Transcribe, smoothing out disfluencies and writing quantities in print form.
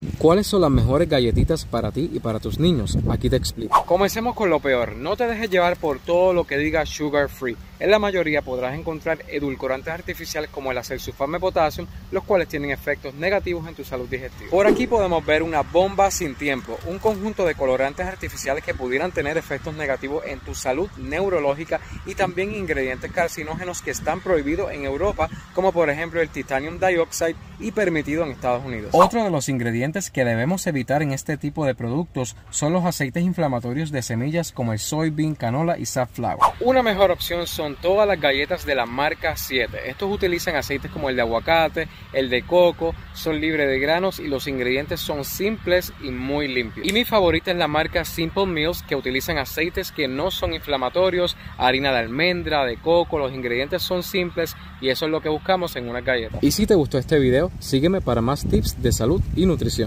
¿Cuáles son las mejores galletitas para ti y para tus niños? Aquí te explico. Comencemos con lo peor. No te dejes llevar por todo lo que diga sugar free. En la mayoría podrás encontrar edulcorantes artificiales como el acesulfame de potasio, los cuales tienen efectos negativos en tu salud digestiva. Por aquí podemos ver una bomba sin tiempo, un conjunto de colorantes artificiales que pudieran tener efectos negativos en tu salud neurológica y también ingredientes carcinógenos que están prohibidos en Europa, como por ejemplo el titanium dioxide y permitido en Estados Unidos. Otro de los ingredientes que debemos evitar en este tipo de productos son los aceites inflamatorios de semillas como el soybean, canola y safflower. Una mejor opción son todas las galletas de la marca 7. Estos utilizan aceites como el de aguacate, el de coco, son libres de granos y los ingredientes son simples y muy limpios. Y mi favorita es la marca Simple Meals, que utilizan aceites que no son inflamatorios, harina de almendra, de coco, los ingredientes son simples y eso es lo que buscamos en una galleta. Y si te gustó este video, sígueme para más tips de salud y nutrición.